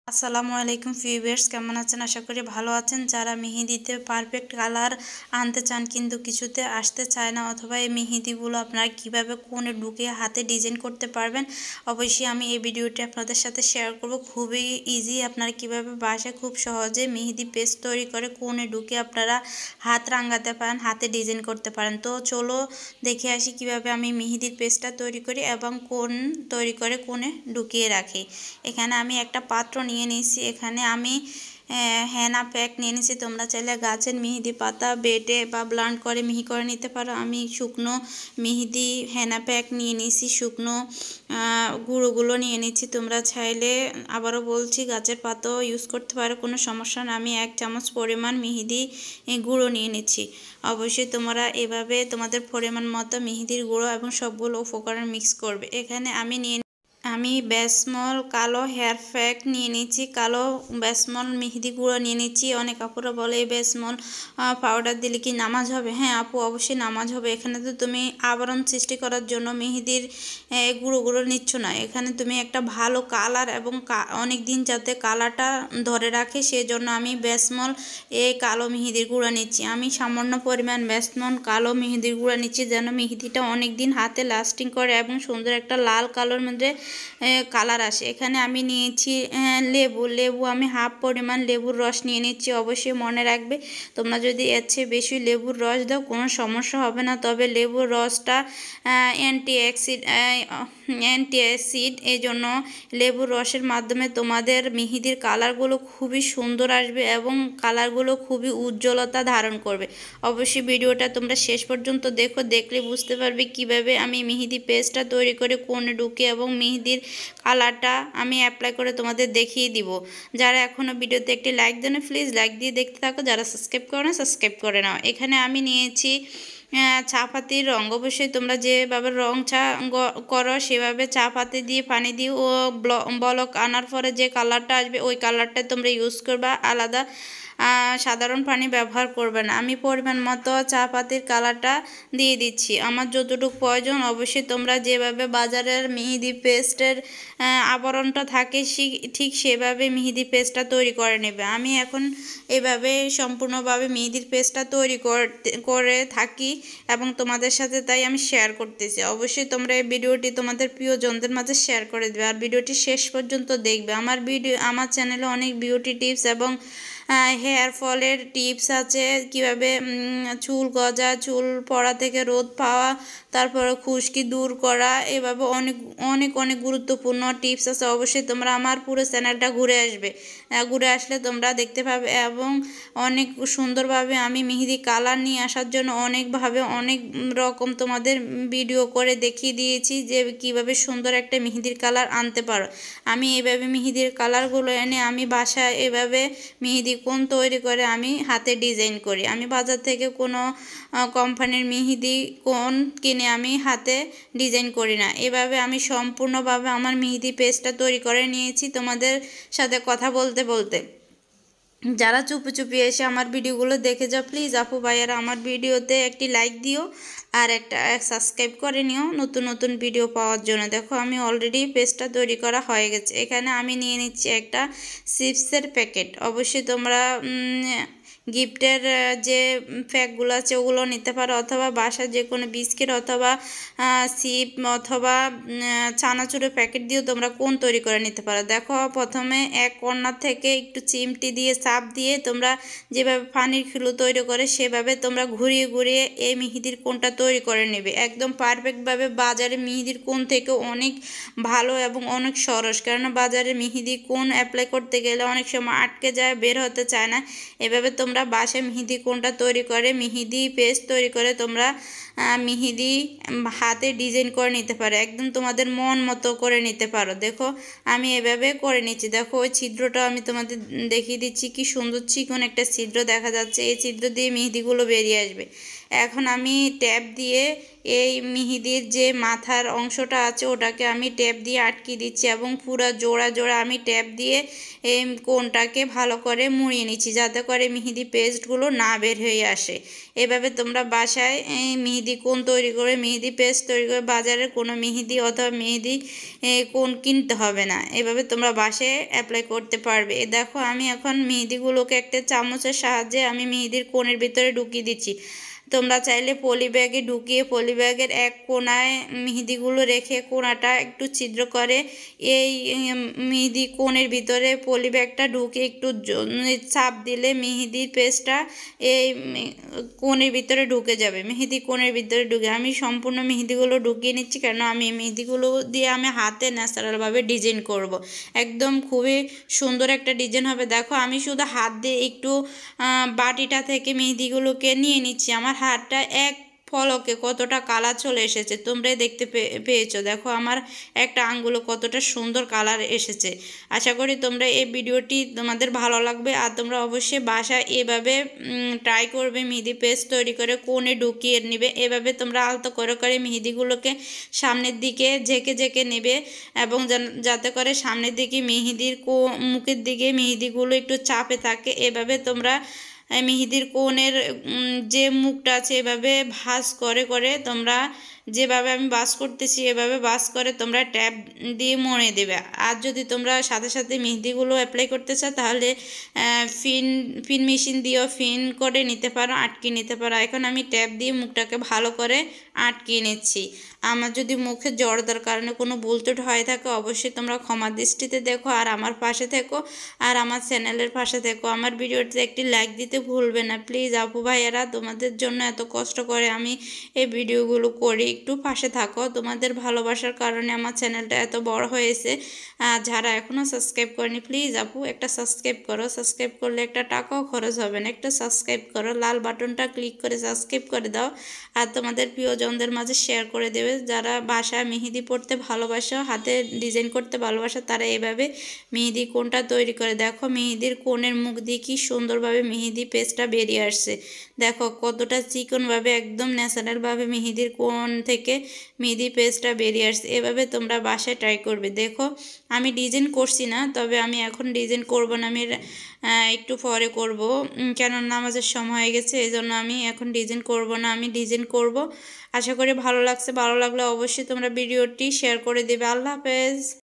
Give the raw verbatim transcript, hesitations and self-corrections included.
আসসালামু আলাইকুম ভিউয়ার্স, কেমন আছেন? আশা করি ভালো আছেন। যারা মেহেদিতে পারফেক্ট কালার আনতে চান কিন্তু কিছুতে আসতে চায় না, অথবা এই মেহেদিগুলো আপনারা কিভাবে কোণে ঢুকিয়ে হাতে ডিজাইন করতে পারবেন, অবশ্যই আমি এই ভিডিওটি আপনাদের সাথে শেয়ার করব। খুবই ইজি, আপনারা কিভাবে বাসায় খুব সহজে মেহেদি পেস্ট তৈরি করে কোণে ঢুকিয়ে আপনারা হাত রাঙাতে পারেন, হাতে ডিজাইন করতে পারেন। তো চলো দেখে আসি কিভাবে আমি মেহেদির পেস্টটা তৈরি করি এবং কোণ তৈরি করে কোণে ঢুকিয়ে রাখি। এখানে আমি একটা পাত্র নিয়ে নিয়ে নিয়েছি। এখানে আমি হেনা প্যাক নিয়ে নিয়েছি। তোমরা চাইলে গাছের মেহেদি পাতা বেটে বা ব্লান্ড করে মিহি করে নিতে পারো। আমি শুকনো মেহেদি হেনা প্যাক নিয়ে নিয়েছি, শুকনো গুঁড়োগুলো নিয়ে নিচ্ছি। তোমরা চাইলে আবারও বলছি গাছের পাতাও ইউজ করতে পারো, কোনো সমস্যা না। আমি এক চামচ পরিমাণ মেহেদি গুঁড়ো নিয়ে নিচ্ছি। অবশ্যই তোমরা এভাবে তোমাদের পরিমাণ মতো মেহেদির গুঁড়ো এবং সবগুলো উপকরণ মিক্স করবে। এখানে আমি নিয়ে আমি বেসমল কালো হেয়ার প্যাক নিয়ে নিচ্ছি, কালো বেসমল মেহেদি গুঁড়ো নিয়ে নিচ্ছি। অনেক আপুরা বলে এই বেসমল পাউডার দিলে কি নামাজ হবে? হ্যাঁ আপু, অবশ্যই নামাজ হবে। এখানে তো তুমি আবরণ সৃষ্টি করার জন্য মেহেদির গুঁড়ো গুঁড়ো নিচ্ছ না, এখানে তুমি একটা ভালো কালার এবং অনেক দিন যাতে কালারটা ধরে রাখে সেজন্য আমি বেসমল এই কালো মেহেদির গুঁড়ো নিচ্ছি। আমি সামান্য পরিমাণ বেসমল কালো মেহেদির গুঁড়ো নিচ্ছি যেন মেহেদিটা অনেক দিন হাতে লাস্টিং করে এবং সুন্দর একটা লাল কালোর মধ্যে কালার আসে। এখানে আমি নিয়েছি লেবু লেবু আমি হাফ পরিমাণ লেবুর রস নিয়ে নিচ্ছি। অবশ্যই মনে রাখবে তোমরা যদি এর চেয়ে বেশি লেবুর রস দাও কোনো সমস্যা হবে না, তবে লেবুর রসটা অ্যান্টি অ্যাসিড অ্যান্টি অ্যাসিড এই জন্য লেবুর রসের মাধ্যমে তোমাদের মেহেদির কালারগুলো খুবই সুন্দর আসবে এবং কালারগুলো খুবই উজ্জ্বলতা ধারণ করবে। অবশ্যই ভিডিওটা তোমরা শেষ পর্যন্ত দেখো, দেখলে বুঝতে পারবে কিভাবে আমি মেহেদি পেস্টটা তৈরি করে কোণে ঢুকে এবং মেহেদির কালারটা আমি অ্যাপ্লাই করে তোমাদের দেখিয়ে দিব। যারা এখনও ভিডিওতে একটি লাইক দেন প্লিজ লাইক দিয়ে দেখতে থাকো, যারা সাবস্ক্রাইব করো না সাবস্ক্রাইব করে নাও। এখানে আমি নিয়েছি চা পাতির রঙ। অবশ্যই তোমরা যেভাবে রং চা করো সেভাবে চা পাতি দিয়ে পানি দিয়ে ও বলক আনার পরে যে কালারটা আসবে ওই কালারটা তোমরা ইউজ করবা, আলাদা সাধারণ পানি ব্যবহার করবে না। আমি পরিমাণ মতো চা পাতির কালারটা দিয়ে দিচ্ছি আমার যতটুকু প্রয়োজন। অবশ্যই তোমরা যেভাবে বাজারের মেহেদি পেস্টের আবরণটা থাকে ঠিক সেভাবে মেহেদি পেস্টটা তৈরি করে নেবে। আমি এখন এভাবে সম্পূর্ণভাবে মেহেদির পেস্টটা তৈরি করে থাকি এবং তোমাদের সাথে তাই আমি শেয়ার করতেছি। অবশ্যই তোমরা এই ভিডিওটি তোমাদের প্রিয়জনদের মাঝে শেয়ার করে দেবে আর ভিডিওটি শেষ পর্যন্ত দেখবে। আমার ভিডিও আমার চ্যানেলে অনেক বিউটি টিপস এবং হেয়ার ফলের টিপস আছে, কিভাবে চুল গজা, চুল পড়া থেকে রোদ পাওয়া, তারপরে খুশকি দূর করা, এভাবে অনেক অনেক অনেক গুরুত্বপূর্ণ টিপস আছে। অবশ্যই তোমরা আমার পুরো চ্যানেলটা ঘুরে আসবে, ঘুরে আসলে তোমরা দেখতে পাবে এবং অনেক সুন্দরভাবে আমি মেহেদি কালার নিয়ে আসার জন্য অনেকভাবে অনেক রকম তোমাদের ভিডিও করে দেখিয়ে দিয়েছি যে কিভাবে সুন্দর একটা মেহেদির কালার আনতে পারো। আমি এভাবে মেহেদির কালারগুলো এনে আমি বাসায় এভাবে মেহেদি কোণ তৈরি করে আমি হাতে ডিজাইন করি। আমি বাজার থেকে কোনো কোম্পানির মেহেদি কোণ কিনে আমি হাতে ডিজাইন করি না। এভাবে আমি সম্পূর্ণভাবে আমার মেহেদি পেস্টটা তৈরি করে নিয়েছি তোমাদের সাথে কথা বলতে বলতে। যারা চুপি চুপি এসে আমার ভিডিওগুলো দেখে যাও প্লিজ আপু ভাইয়ারা আমার ভিডিওতে একটি লাইক দিও আর একটা সাবস্ক্রাইব করে নিও নতুন নতুন ভিডিও পাওয়ার জন্য। দেখো আমি অলরেডি পেস্টটা তৈরি করা হয়ে গেছে। এখানে আমি নিয়ে নিচ্ছি একটা চিপসের প্যাকেট। অবশ্যই তোমরা গিফটের যে প্যাকগুলো আছে ওগুলো নিতে পারো, অথবা বাসার যে কোনো বিস্কিট অথবা চিপ অথবা চানাচুরের প্যাকেট দিয়েও তোমরা কোণ তৈরি করে নিতে পারো। দেখো প্রথমে এক কর্নার থেকে একটু চিমটি দিয়ে চাপ দিয়ে তোমরা যেভাবে পানির খিলু তৈরি করে সেভাবে তোমরা ঘুরিয়ে ঘুরিয়ে এই মেহেদির কোণটা তৈরি করে নেবে একদম পারফেক্টভাবে। বাজারে মেহেদির কোণ থেকে অনেক ভালো এবং অনেক সরস, কেননা বাজারে মেহেদি কোণ অ্যাপ্লাই করতে গেলে অনেক সময় আটকে যায়, বের হতে চায় না। এভাবে তোমরা বাসায় মেহেদি কোণটা তৈরি করে মেহেদি পেস্ট তৈরি করে তোমরা মেহেদি হাতে ডিজাইন করে নিতে পারো, একদম তোমাদের মন মতো করে নিতে পারো। দেখো আমি এভাবে করে নিচ্ছি। দেখো ওই ছিদ্রটা আমি তোমাদের দেখিয়ে দিচ্ছি, কি সুন্দর চিকন একটা ছিদ্র দেখা যাচ্ছে। এই ছিদ্র দিয়ে মেহেদিগুলো বেরিয়ে আসবে। এখন আমি ট্যাপ দিয়ে এই মেহেদির যে মাথার অংশটা আছে ওটাকে আমি ট্যাপ দিয়ে আটকে দিচ্ছি এবং পুরো জোড়া জোড়া আমি ট্যাপ দিয়ে এই কোণটাকে ভালো করে মুড়িয়ে নিচ্ছি যাতে করে মেহেদি পেস্টগুলো না বের হয়ে আসে। এভাবে তোমরা বাসায় মেহেদি কোণ তৈরি করে মেহেদি পেস্ট তৈরি করে বাজারে কোনো মেহেদি অথবা মেহেদি কোণ কিনতে হবে না, এভাবে তোমরা বাসায় অ্যাপ্লাই করতে পারবে। দেখো আমি এখন মেহেদিগুলোকে একটা চামচের সাহায্যে আমি মেহেদির কোণের ভিতরে ঢুকিয়ে দিচ্ছি। তোমরা চাইলে পলি ব্যাগে ঢুকিয়ে পলি ব্যাগের এক কোণায় মেহেদিগুলো রেখে কোণাটা একটু ছিদ্র করে এই মেহেদি কোণের ভিতরে পলি ব্যাগটা ঢুকে একটু চাপ দিলে মেহেদির পেস্টটা এই কোণের ভিতরে ঢুকে যাবে, মেহেদি কোণের ভিতরে ঢুকে। আমি সম্পূর্ণ মেহেদিগুলো ঢুকিয়ে নিচ্ছি কেন আমি মেহেদিগুলো দিয়ে আমি হাতে ন্যাচারালভাবে ডিজাইন করব। একদম খুবই সুন্দর একটা ডিজাইন হবে। দেখো আমি শুধু হাত দিয়ে একটু বাটিটা থেকে মেহেদিগুলোকে নিয়ে নিচ্ছি। আমার হাতটা এক ফলকে কতটা কালার চলে এসেছে তোমরাই দেখতে পেয়েছো। দেখো আমার একটা আঙ্গুলে কতটা সুন্দর কালার এসেছে। আশা করি তোমরা এই ভিডিওটি তোমাদের ভালো লাগবে আর তোমরা অবশ্যই বাসায় এভাবে ট্রাই করবে মেহেদি পেস্ট তৈরি করে কোণে ঢুকিয়ে নেবে। এভাবে তোমরা আলতো করে করে মেহেদিগুলোকে সামনের দিকে ঝেঁকে ঝেঁকে নেবে এবং যাতে করে সামনের দিকে মেহেদির মুখের দিকে মেহেদিগুলো একটু চাপে থাকে। এভাবে তোমরা মেহেদির কোণের যে মুখটা আছে এভাবে ভাঁজ করে করে তোমরা যেভাবে আমি বাস করতেছি এভাবে বাস করে তোমরা ট্যাপ দিয়ে মুড়ে দেবে। আর যদি তোমরা সাথে সাথে মেহেদিগুলো অ্যাপ্লাই করতে চাও তাহলে ফিন ফিন মেশিন দিয়েও ফিন করে নিতে পারো, আটকে নিতে পারো। এখন আমি ট্যাপ দিয়ে মুখটাকে ভালো করে আটকিয়ে নিচ্ছি। আমার যদি মুখে জড়তার কারণে কোনো ভুলত্রুটি হয়ে থাকে অবশ্যই তোমরা ক্ষমা দৃষ্টিতে দেখো আর আমার পাশে থেকো আর আমার চ্যানেলের পাশে থেকো। আমার ভিডিওটিতে একটি লাইক দিতে ভুলবে না প্লিজ আপু ভাইয়েরা, তোমাদের জন্য এত কষ্ট করে আমি এই ভিডিওগুলো করি, একটু পাশে থাকো। তোমাদের ভালোবাসার কারণে আমার চ্যানেলটা এত বড় হয়েছে। যারা এখনও সাবস্ক্রাইব করেনি প্লিজ আপু একটা সাবস্ক্রাইব করো, সাবস্ক্রাইব করলে একটা টাকাও খরচ হবে না, একটা সাবস্ক্রাইব করো, লাল বাটনটা ক্লিক করে সাবস্ক্রাইব করে দাও আর তোমাদের প্রিয়জনদের মাঝে শেয়ার করে দেবে। যারা বাসায় মেহেদি পড়তে ভালোবাসো হাতে ডিজাইন করতে ভালোবাসো তারা এইভাবে মেহেদি কোণটা তৈরি করে। দেখো মেহেদির কোণের মুখ দিয়ে কি সুন্দরভাবে মেহেদি পেস্টটা বেরিয়ে আসছে। দেখো কতটা চিকনভাবে একদম ন্যাচারালভাবে মেহেদির কোণ থেকে মেহেদি পেস্টটা বেরিয়ে আসছে। এভাবে তোমরা বাসায় ট্রাই করবে। দেখো আমি ডিজাইন করছি না, তবে আমি এখন ডিজাইন করব না, আমি একটু পরে করব, কেন নামাজের সময় হয়ে গেছে এই জন্য আমি এখন ডিজাইন করব না, আমি ডিজাইন করব। আশা করি ভালো লাগছে, ভালো লাগলে অবশ্যই তোমরা ভিডিওটি শেয়ার করে দেবে। আল্লাহ হাফেজ।